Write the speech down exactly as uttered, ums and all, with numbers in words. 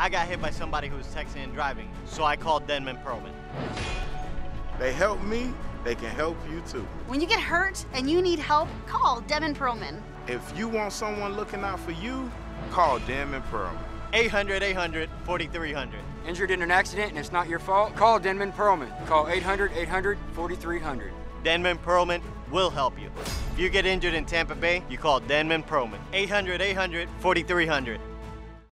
I got hit by somebody who was texting and driving, so I called Denmon Pearlman. They help me, they can help you too. When you get hurt and you need help, call Denmon Pearlman. If you want someone looking out for you, call Denmon Pearlman. eight hundred, eight hundred, forty-three hundred. Injured in an accident and it's not your fault? Call Denmon Pearlman. Call eight hundred, eight hundred, forty-three hundred. Denmon Pearlman will help you. If you get injured in Tampa Bay, you call Denmon Pearlman. eight hundred, eight hundred, forty-three hundred.